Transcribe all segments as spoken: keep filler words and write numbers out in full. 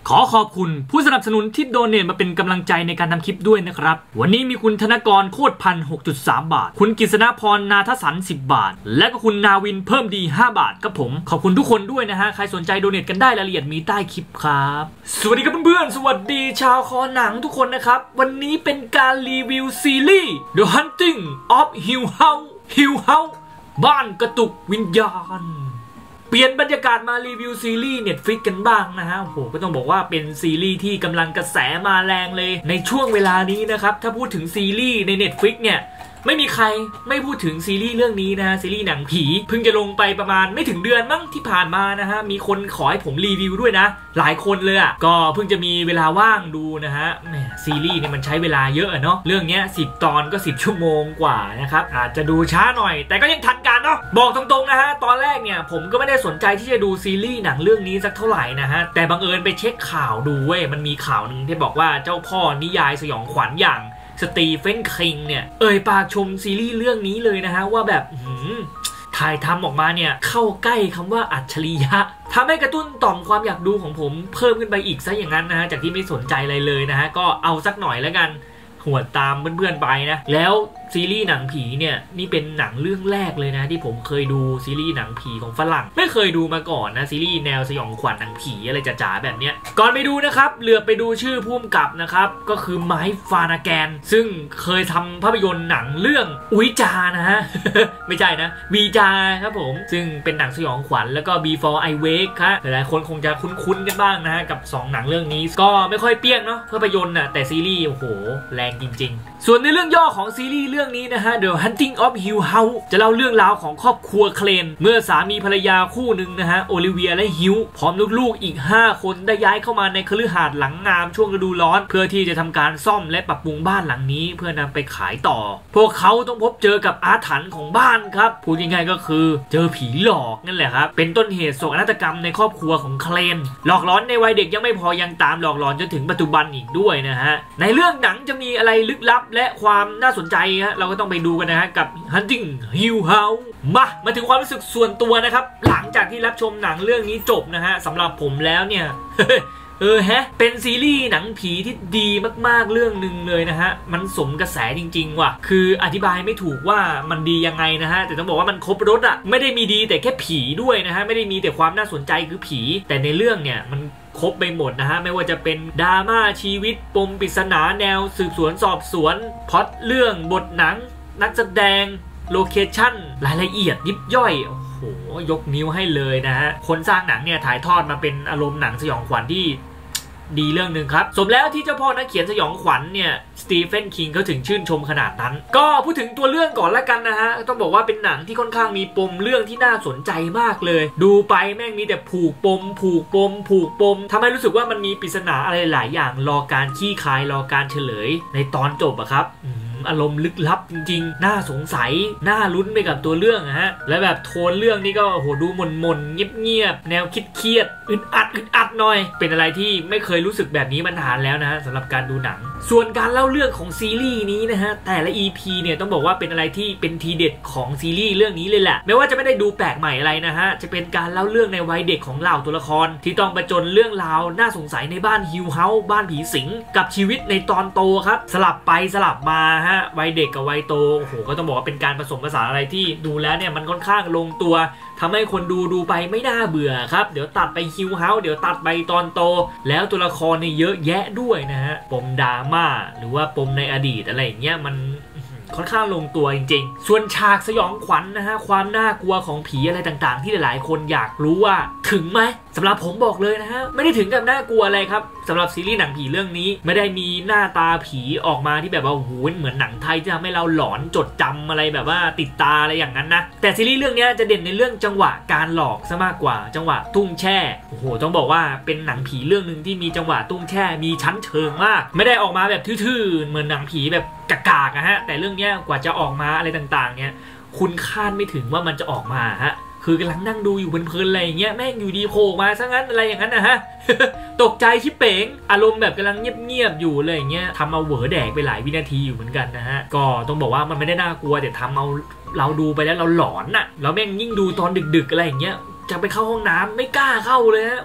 ขอขอบคุณผู้สนับสนุนที่โดเนทมาเป็นกำลังใจในการทำคลิปด้วยนะครับวันนี้มีคุณธนกรโคตรพัน หกจุดสาม บาทคุณกฤษณพรนาทสันสิบบาทและก็คุณนาวินเพิ่มดีห้าบาทครับผมขอบคุณทุกคนด้วยนะฮะใครสนใจโดเนทกันได้รายละเอียดมีใต้คลิปครับสวัสดีครับเพื่อนๆสวัสดีชาวคอหนังทุกคนนะครับวันนี้เป็นการรีวิวซีรีส์ The Hunting of Hill House Hill House บ้านกระตุกวิญญาณเปลี่ยนบรรยากาศมารีวิวซีรีส์ Netflix กันบ้างนะฮะโอ้โหก็ต้องบอกว่าเป็นซีรีส์ที่กำลังกระแสมาแรงเลยในช่วงเวลานี้นะครับถ้าพูดถึงซีรีส์ใน Netflix เนี่ยไม่มีใครไม่พูดถึงซีรีส์เรื่องนี้นะซีรีส์หนังผีเพิ่งจะลงไปประมาณไม่ถึงเดือนมั้งที่ผ่านมานะฮะมีคนขอให้ผมรีวิวด้วยนะหลายคนเลยอ่ะก็เพิ่งจะมีเวลาว่างดูนะฮะแหมซีรีส์เนี่ยมันใช้เวลาเยอะเนาะเรื่องนี้สิบตอนก็สิบชั่วโมงกว่านะครับอาจจะดูช้าหน่อยแต่ก็ยังทันกันเนาะบอกตรงๆนะฮะตอนแรกเนี่ยผมก็ไม่ได้สนใจที่จะดูซีรีส์หนังเรื่องนี้สักเท่าไหร่นะฮะแต่บังเอิญไปเช็คข่าวดูเว้ยมันมีข่าวนึงที่บอกว่าเจ้าพ่อนิยายสยองขวัญอย่างสตีเฟนคิงเนี่ยเอ่ยปากชมซีรีส์เรื่องนี้เลยนะฮะว่าแบบถ่ายทำออกมาเนี่ยเข้าใกล้คำว่าอัจฉริยะทำให้กระตุ้นต่อมความอยากดูของผมเพิ่มขึ้นไปอีกซะอย่างนั้นนะฮะจากที่ไม่สนใจอะไรเลยนะฮะก็เอาสักหน่อยแล้วกันหัวตามเพื่อนๆไปนะแล้วซีรีส์หนังผีเนี่ยนี่เป็นหนังเรื่องแรกเลยนะที่ผมเคยดูซีรีส์หนังผีของฝรั่งไม่เคยดูมาก่อนนะซีรีส์แนวสยองขวัญหนังผีอะไรจ๋าๆแบบเนี้ยก่อนไปดูนะครับเหลือไปดูชื่อผู้กำกับนะครับก็คือไมค์ฟานาแกนซึ่งเคยทำภาพยนตร์หนังเรื่องอุยจานะฮะ ไม่ใช่นะวีจาครับผมซึ่งเป็นหนังสยองขวัญแล้วก็ Before I Wake ครับหลายๆคนคงจะคุ้นๆกันบ้างนะฮะกับสองหนังเรื่องนี้ก็ไม่ค่อยเปี้ยงเนาะภาพยนตร์น่ะแต่ซีรีส์โอ้โหแรงจริงๆส่วนในเรื่องย่อของซีรีส์เรื่องนี้นะฮะ The Hunting of Hill House จะเล่าเรื่องราวของครอบครัวเคลนเมื่อสามีภรรยาคู่หนึ่งนะฮะโอลิเวียและฮิวพร้อมลูกๆอีกห้าคนได้ย้ายเข้ามาในคฤหาสน์หลังงามช่วงฤดูร้อนเพื่อที่จะทำการซ่อมและปรับปรุงบ้านหลังนี้เพื่อนำไปขายต่อพวกเขาต้องพบเจอกับอาถรรพ์ของบ้านครับพูดง่ายๆก็คือเจอผีหลอกนั่นแหละครับเป็นต้นเหตุโศกนาฏกรรมในครอบครัวของเคลนหลอกหลอนในวัยเด็กยังไม่พอยังตามหลอกหลอนจนถึงปัจจุบันอีกด้วยนะฮะในเรื่องหนังจะมีอะไรลึกลับและความน่าสนใจฮะเราก็ต้องไปดูกันนะฮะกับ Hunting Hill House มามาถึงความรู้สึกส่วนตัวนะครับหลังจากที่รับชมหนังเรื่องนี้จบนะฮะสำหรับผมแล้วเนี่ย เออฮะเป็นซีรีส์หนังผีที่ดีมากๆเรื่องหนึ่งเลยนะฮะมันสมกระแสจริงๆว่ะคืออธิบายไม่ถูกว่ามันดียังไงนะฮะแต่ต้องบอกว่ามันครบรสอ่ะไม่ได้มีดีแต่แค่ผีด้วยนะฮะไม่ได้มีแต่ความน่าสนใจคือผีแต่ในเรื่องเนี่ยมันครบไปหมดนะฮะไม่ว่าจะเป็นดราม่าชีวิตปมปริศนาแนวสืบสวนสอบสวนพล็อตเรื่องบทหนังนักแสดงโลเคชั่นรายละเอียดยิบย่อยโอ้โหยกนิ้วให้เลยนะฮะคนสร้างหนังเนี่ยถ่ายทอดมาเป็นอารมณ์หนังสยองขวัญที่ดีเรื่องหนึ่งครับสมแล้วที่เจ้าพ่อนักเขียนสยองขวัญเนี่ยสตีเฟนคิงเขาถึงชื่นชมขนาดนั้นก็พูดถึงตัวเรื่องก่อนละกันนะฮะต้องบอกว่าเป็นหนังที่ค่อนข้างมีปมเรื่องที่น่าสนใจมากเลยดูไปแม่งมีแต่ผูกปมผูกปมผูกปมทำให้รู้สึกว่ามันมีปริศนาอะไรหลายอย่างรอการขี้คายรอการเฉลยในตอนจบอะครับอารมณ์ลึกลับจริงๆน่าสงสัยน่าลุ้นไปกับตัวเรื่องนะฮะและแบบโทนเรื่องนี้ก็โอ้โหดูหม่นๆเงียบๆแนวคิดเครียดอึดอัดอึดอัดหน่อยเป็นอะไรที่ไม่เคยรู้สึกแบบนี้มานานแล้วนะฮะสำหรับการดูหนังส่วนการเล่าเรื่องของซีรีส์นี้นะฮะแต่ละ อี พี เนี่ยต้องบอกว่าเป็นอะไรที่เป็นทีเด็ดของซีรีส์เรื่องนี้เลยแหละไม่ว่าจะไม่ได้ดูแปลกใหม่อะไรนะฮะจะเป็นการเล่าเรื่องในวัยเด็กของเหล่าตัวละครที่ต้องประจนเรื่องราวน่าสงสัยในบ้านฮิลเฮาส์บ้านผีสิงกับชีวิตในตอนโตครับสลับไปสลับมาฮะวัยเด็กกับวัยโตโอ้โหก็ต้องบอกว่าเป็นการผสมผสานอะไรที่ดูแล้วเนี่ยมันค่อนข้างลงตัวทำให้คนดูดูไปไม่น่าเบื่อครับเดี๋ยวตัดไปฮิลเฮาส์เดี๋ยวตัดไปตอนโตแล้วตัวละครเนี่ยเยอะแยะด้วยนะฮะปมดราม่าหรือว่าปมในอดีตอะไรอย่างเงี้ยมันค่อนข้างลงตัวจริงๆส่วนฉากสยองขวัญ นะฮะความน่ากลัวของผีอะไรต่างๆที่หลายๆคนอยากรู้ว่าถึงไหมสำหรับผมบอกเลยนะฮะไม่ได้ถึงกับน่ากลัวอะไรครับสำหรับซีรีส์หนังผีเรื่องนี้ไม่ได้มีหน้าตาผีออกมาที่แบบว่าโอ้โหเหมือนหนังไทยที่ทำให้เราหลอนจดจำอะไรแบบว่าติดตาอะไรอย่างนั้นนะแต่ซีรีส์เรื่องนี้จะเด่นในเรื่องจังหวะการหลอกซะมากกว่าจังหวะตุ้งแช่โอ้โหต้องบอกว่าเป็นหนังผีเรื่องนึงที่มีจังหวะตุ้งแช่มีชั้นเชิงมากไม่ได้ออกมาแบบทื่อๆเหมือนหนังผีแบบกากๆนะฮะแต่เรื่องนี้กว่าจะออกมาอะไรต่างๆเนี่ยคุณคาดไม่ถึงว่ามันจะออกมาฮะคือกำลังนั่งดูอยู่เพลินๆอะไรอย่างเงี้ยแม่งอยู่ดีโผล่มาซะงั้นอะไรอย่างนั้นนะฮะ ตกใจชิบเป๋งอารมณ์แบบกำลังเงียบๆอยู่เลยอย่างเงี้ยทำเอาเหวอแดกไปหลายวินาทีอยู่เหมือนกันนะฮะก็ต้องบอกว่ามันไม่ได้น่ากลัวแต่ทำเอาเราดูไปแล้วเราหลอนน่ะแล้วแม่งยิ่งดูตอนดึกๆอะไรอย่างเงี้ย จะไปเข้าห้องน้ำไม่กล้าเข้าเลยฮะ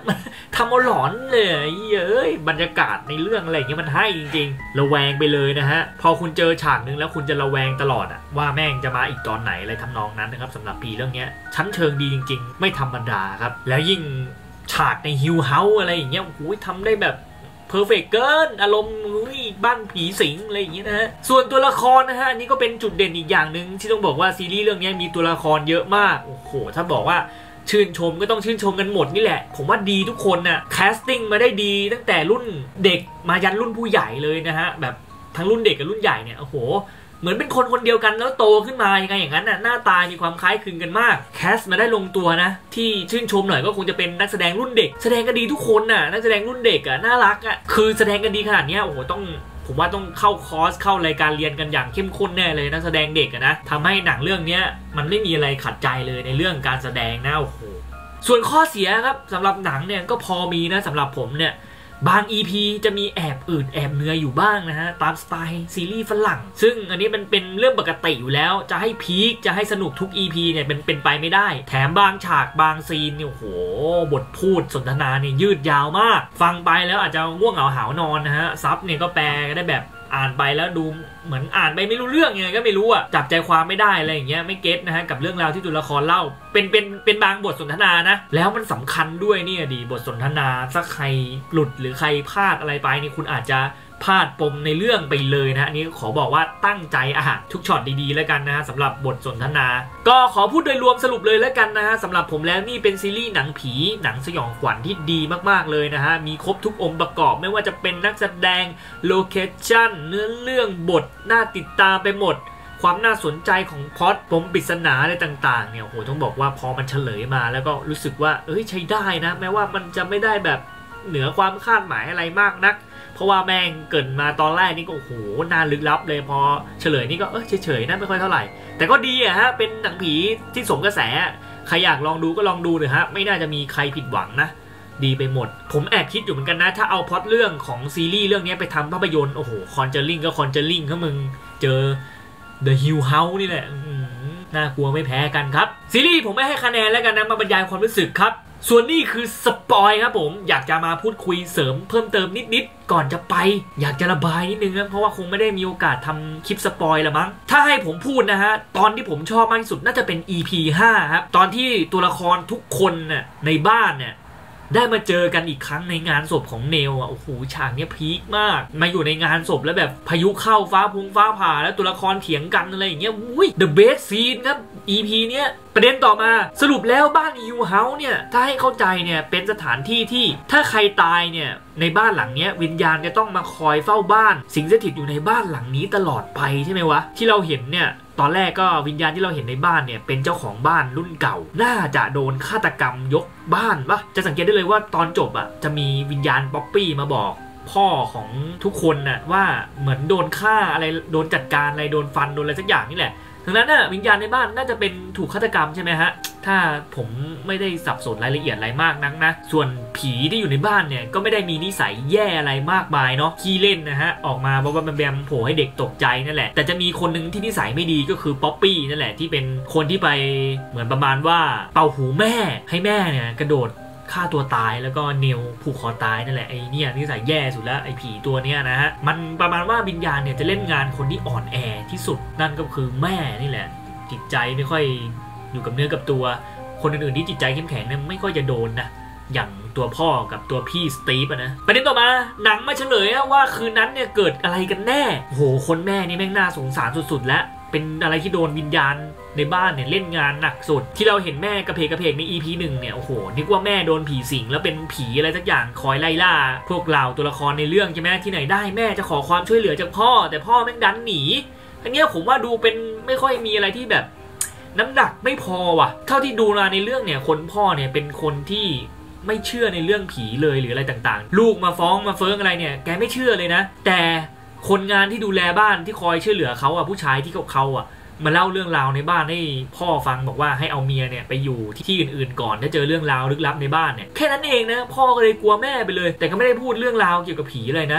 ทำเอาหลอนเลยเอ้ยบรรยากาศในเรื่องอะไรอย่างเงี้ยมันให้จริงๆระแวงไปเลยนะฮะพอคุณเจอฉากนึงแล้วคุณจะระแวงตลอดอะว่าแม่งจะมาอีกตอนไหนอะไรทำนองนั้นนะครับสำหรับผีเรื่องนี้ชั้นเชิงดีจริงๆไม่ธรรมดาครับแล้วยิ่งฉากในฮิลเฮาส์อะไรอย่างเงี้ยโอ้โหทำได้แบบเพอร์เฟกต์เกินอารมณ์บ้านผีสิงอะไรอย่างเงี้ยนะฮะส่วนตัวละครนะฮะอันนี้ก็เป็นจุดเด่นอีกอย่างหนึ่งที่ต้องบอกว่าซีรีส์เรื่องนี้มีตัวละครเยอะมากโอ้โหถ้าบอกว่าชื่นชมก็ต้องชื่นชมกันหมดนี่แหละผมว่าดีทุกคนน่ะแคสติ้งมาได้ดีตั้งแต่รุ่นเด็กมายันรุ่นผู้ใหญ่เลยนะฮะแบบทั้งรุ่นเด็กกับรุ่นใหญ่เนี่ยโอ้โหเหมือนเป็นคนคนเดียวกันแล้วโตขึ้นมายังไงอย่างนั้นน่ะหน้าตามีความคล้ายคลึงกันมากแคสมาได้ลงตัวนะที่ชื่นชมหน่อยก็คงจะเป็นนักแสดงรุ่นเด็กแสดงกันดีทุกคนน่ะนักแสดงรุ่นเด็กอ่ะน่ารักอ่ะคือแสดงกันดีขนาดนี้โอ้โหต้องผมว่าต้องเข้าคอร์สเข้ารายการเรียนกันอย่างเข้มข้นแน่เลยนักแสดงเด็กนะทำให้หนังเรื่องนี้มันไม่มีอะไรขัดใจเลยในเรื่องการแสดงนะโอ้โหส่วนข้อเสียครับสำหรับหนังเนี่ยก็พอมีนะสำหรับผมเนี่ยบาง อี พี จะมีแอบอืดแอบเหนื่อยอยู่บ้างนะฮะตามสไตล์ซีรีส์ฝรั่งซึ่งอันนี้มันเป็นเรื่องปกติอยู่แล้วจะให้พีคจะให้สนุกทุก อี พี เนี่ยเป็นเป็นไปไม่ได้แถมบางฉากบางซีนเนี่ยโอ้โหบทพูดสนทนาเนี่ยยืดยาวมากฟังไปแล้วอาจจะง่วงเหงาหาวนอนนะฮะซับเนี่ยก็แปลได้แบบอ่านไปแล้วดูเหมือนอ่านไปไม่รู้เรื่องยังไงก็ไม่รู้อ่ะจับใจความไม่ได้อะไรอย่างเงี้ยไม่เก็ตนะฮะกับเรื่องราวที่ตัวละครเล่าเป็นเป็นเป็นบางบทสนทนานะแล้วมันสำคัญด้วยเนี่ยดีบทสนทนาสักใครหลุดหรือใครพลาดอะไรไปนี่คุณอาจจะพลาดปมในเรื่องไปเลยนะอันนี้ขอบอกว่าตั้งใจอ่ะทุกช็อตดีๆแล้วกันนะฮะสำหรับบทสนทนาก็ขอพูดโดยรวมสรุปเลยแล้วกันนะฮะสำหรับผมแล้วนี่เป็นซีรีส์หนังผีหนังสยองขวัญที่ดีมากๆเลยนะฮะมีครบทุกองค์ประกอบไม่ว่าจะเป็นนักแสดงโลเคชั่นเนื้อเรื่องบทน่าติดตามไปหมดความน่าสนใจของพล็อตปมปริศนาอะไรต่างๆเนี่ยโหต้องบอกว่าพอมันเฉลยมาแล้วก็รู้สึกว่าเอ้ยใช้ได้นะแม้ว่ามันจะไม่ได้แบบเหนือความคาดหมายอะไรมากนักเพราะว่าแม่งเกิดมาตอนแรกนี่ก็โอ้โหน่าลึกลับเลยพอเฉลยนี่ก็เออเฉยๆนะไม่ค่อยเท่าไหร่แต่ก็ดีอะฮะเป็นหนังผีที่สมกระแสใครอยากลองดูก็ลองดูเลยฮะไม่น่าจะมีใครผิดหวังนะดีไปหมดผมแอบคิดอยู่เหมือนกันนะถ้าเอาพล็อตเรื่องของซีรีส์เรื่องนี้ไปทำภาพยนตร์โอ้โหคอนเจอริงก็คอนเจอริงถ้ามึงเจอ The Hill House นี่แหละน่ากลัวไม่แพ้กันครับซีรีส์ผมไม่ให้คะแนนแล้วกันนะมาบรรยายความรู้สึกครับส่วนนี้คือสปอยครับผมอยากจะมาพูดคุยเสริมเพิ่มเติมนิดๆก่อนจะไปอยากจะระบายนิดนึงนะเพราะว่าคงไม่ได้มีโอกาสทำคลิปสปอยละมั้งถ้าให้ผมพูดนะฮะตอนที่ผมชอบมากที่สุดน่าจะเป็น อี พี ห้าครับตอนที่ตัวละครทุกคนน่ะในบ้านเนี่ยได้มาเจอกันอีกครั้งในงานศพของเนลอ่ะโอ้โหฉากนี้พีคมากมาอยู่ในงานศพแล้วแบบพายุเข้าฟ้าพุงฟ้าผ่าแล้วตัวละครเถียงกันอะไรอย่างเงี้ยอุ้ย The best scene ครับ อี พี เนี้ยประเด็นต่อมาสรุปแล้วบ้านฮิลเฮาส์เนี่ยถ้าให้เข้าใจเนี่ยเป็นสถานที่ที่ถ้าใครตายเนี่ยในบ้านหลังเนี้ยวิญญาณจะต้องมาคอยเฝ้าบ้านสิงสถิตอยู่ในบ้านหลังนี้ตลอดไปใช่ไหมวะที่เราเห็นเนี่ยตอนแรกก็วิญญาณที่เราเห็นในบ้านเนี่ยเป็นเจ้าของบ้านรุ่นเก่าน่าจะโดนฆาตกรรมยกบ้านปะจะสังเกตได้เลยว่าตอนจบอ่ะจะมีวิญญาณป๊อปปี้มาบอกพ่อของทุกคนน่ะว่าเหมือนโดนฆ่าอะไรโดนจัดการอะไรโดนฟันโดนอะไรสักอย่างนี่แหละดังนั้นน่ะวิญญาณในบ้านน่าจะเป็นถูกฆาตกรรมใช่ไหมฮะถ้าผมไม่ได้สับสนรายละเอียดอะไรมากนักนะส่วนผีที่อยู่ในบ้านเนี่ยก็ไม่ได้มีนิสัยแย่อะไรมากมายเนาะขี้เล่นนะฮะออกมาบอกว่าแบมโผล่ให้เด็กตกใจนั่นแหละแต่จะมีคนหนึ่งที่นิสัยไม่ดีก็คือป๊อปปี้นั่นแหละที่เป็นคนที่ไปเหมือนประมาณว่าเป่าหูแม่ให้แม่เนี่ยกระโดดฆ่าตัวตายแล้วก็เนลผูกคอตายนั่นแหละไอ้เนี่ยนิสัยแย่สุดแล้วไอ้ผีตัวเนี้ยนะฮะมันประมาณว่าวิญญาณเนี่ยจะเล่นงานคนที่อ่อนแอที่สุดนั่นก็คือแม่นี่แหละจิตใจไม่ค่อยอยู่กับเนื้อกับตัวคนอื่นๆที่จิตใจเข้มแข็งเนี่ยไม่ค่อยจะโดนนะอย่างตัวพ่อกับตัวพี่สตีฟอะนะประเด็นต่อมาหนังมาเฉลยว่าคืนนั้นเนี่ยเกิดอะไรกันแน่โหคนแม่นี่แม่งน่าสงสารสุดๆแล้วเป็นอะไรที่โดนวิญญาณในบ้านเนี่ยเล่นงานหนักสุดที่เราเห็นแม่กระเพกกระเพกใน อี พี หนึ่งเนี่ยโอ้โหนึกว่าแม่โดนผีสิงแล้วเป็นผีอะไรสักอย่างคอยไล่ล่าพวกเราตัวละครในเรื่องใช่ไหมที่ไหนได้แม่จะขอความช่วยเหลือจากพ่อแต่พ่อแม่งดันหนีอันนี้ผมว่าดูเป็นไม่ค่อยมีอะไรที่แบบน้ำหนักไม่พอว่ะเท่าที่ดูมาในเรื่องเนี่ยคนพ่อเนี่ยเป็นคนที่ไม่เชื่อในเรื่องผีเลยหรืออะไรต่างๆลูกมาฟ้องมาเฟิ้งอะไรเนี่ยแกไม่เชื่อเลยนะแต่คนงานที่ดูแลบ้านที่คอยช่วยเหลือเขาอ่ะผู้ชายที่เขาเขาอ่ะมาเล่าเรื่องราวในบ้านให้พ่อฟังบอกว่าให้เอาเมียเนี่ยไปอยู่ที่อื่นๆก่อนถ้าเจอเรื่องราวลึกลับในบ้านเนี่ยแค่นั้นเองนะพ่อก็เลยกลัวแม่ไปเลยแต่ก็ไม่ได้พูดเรื่องราวเกี่ยวกับผีเลยนะ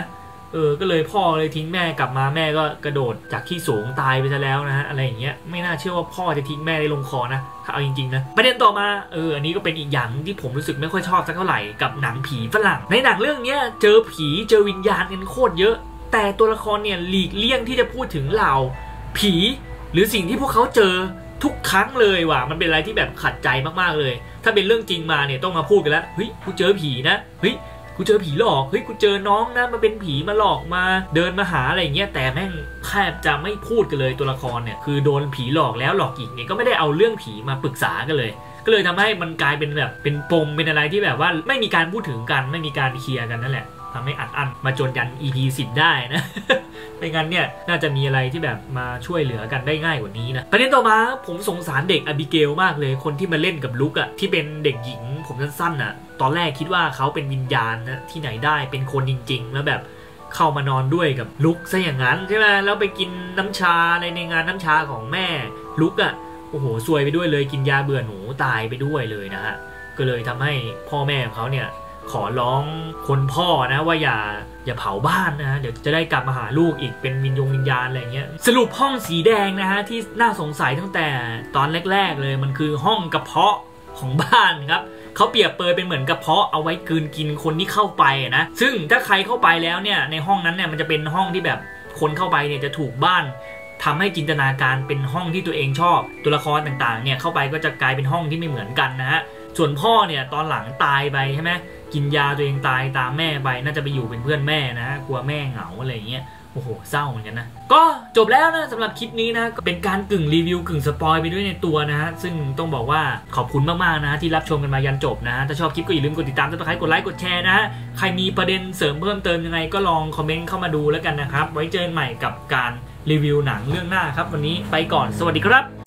เออก็เลยพ่อเลยทิ้งแม่กลับมาแม่ก็กระโดดจากที่สูงตายไปซะแล้วนะฮะอะไรอย่างเงี้ยไม่น่าเชื่อว่าพ่อจะทิ้งแม่ได้ลงคอนะถ้าเอาจริงๆนะประเด็นต่อมาเอออันนี้ก็เป็นอีกอย่างที่ผมรู้สึกไม่ค่อยชอบสักเท่าไหร่กับหนังผีฝรั่งในหนังเรื่องนี้เจอผีเจอวิญญาณกันโคตรเยอะแต่ตัวละครเนี่ยหลีกเลี่ยงที่จะพูดถึงเหล่าผีหรือสิ่งที่พวกเขาเจอทุกครั้งเลยว่ะมันเป็นอะไรที่แบบขัดใจมากๆเลยถ้าเป็นเรื่องจริงมาเนี่ยต้องมาพูดกันแล้วเฮ้ยกูเจอผีนะเฮ้ยกูเจอผีหลอกเฮ้ยกูเจอน้องนะมาเป็นผีมาหลอกมาเดินมาหาอะไรอย่างเงี้ยแต่แม่งแทบจะไม่พูดกันเลยตัวละครเนี่ยคือโดนผีหลอกแล้วหลอกอีกเนี่ยก็ไม่ได้เอาเรื่องผีมาปรึกษากันเลยก็เลยทำให้มันกลายเป็นแบบเป็นปมเป็นอะไรที่แบบว่าไม่มีการพูดถึงกันไม่มีการเคลียร์กันนั่นแหละทำให้อัดอั้นมาจนยัน อี พี สิบได้นะ ไม่งั้นเนี่ยน่าจะมีอะไรที่แบบมาช่วยเหลือกันได้ง่ายกว่านี้นะประเด็นต่อมาผมสงสารเด็กอบิเกลมากเลยคนที่มาเล่นกับลุคอะที่เป็นเด็กหญิงผมสั้นๆอะตอนแรกคิดว่าเขาเป็นวิญญาณนะที่ไหนได้เป็นคนจริงๆแล้วแบบเข้ามานอนด้วยกับลุคซะอย่างนั้นใช่ไหมแล้วไปกินน้ำชาในในงานน้ำชาของแม่ลุคอะโอ้โหซวยไปด้วยเลยกินยาเบื่อหนูตายไปด้วยเลยนะฮะก็เลยทำให้พ่อแม่ของเขาเนี่ยขอร้องคนพ่อนะว่าอย่าอย่าเผาบ้านนะฮะเดี๋ยวจะได้กลับมาหาลูกอีกเป็นวิญญงวิญญาณอะไรเงี้ยสรุปห้องสีแดงนะฮะที่น่าสงสัยตั้งแต่ตอนแรกๆเลยมันคือห้องกระเพาะของบ้านครับเขาเปรียบเปรยเป็นเหมือนกระเพาะเอาไว้กลืนกินคนที่เข้าไปนะซึ่งถ้าใครเข้าไปแล้วเนี่ยในห้องนั้นเนี่ยมันจะเป็นห้องที่แบบคนเข้าไปเนี่ยจะถูกบ้านทำให้จินตนาการเป็นห้องที่ตัวเองชอบตัวละครต่างๆเนี่ยเข้าไปก็จะกลายเป็นห้องที่ไม่เหมือนกันนะฮะส่วนพ่อเนี่ยตอนหลังตายไปใช่ไหมกินยาตัวเองตายตามแม่ไปน่าจะไปอยู่เป็นเพื่อนแม่นะกลัวแม่เหงาอะไรอย่างเงี้ยโอ้โหเศร้าเหมือนกันนะก็จบแล้วนะสำหรับคลิปนี้นะเป็นการกึ่งรีวิวกึ่งสปอยไปด้วยในตัวนะฮะซึ่งต้องบอกว่าขอบคุณมากๆนะที่รับชมกันมายันจบนะถ้าชอบคลิปก็อย่าลืมกดติดตามซับสไครต์กดไลค์กดแชร์นะฮะใครมีประเด็นเสริมเพิ่มเติมยังไงก็ลองคอมเมนต์เข้ามาดูแล้วกันนะครับไว้เจอกันใหม่กับการรีวิวหนังเรื่องหน้าครับวันนี้ไปก่อนสวัสดีครับ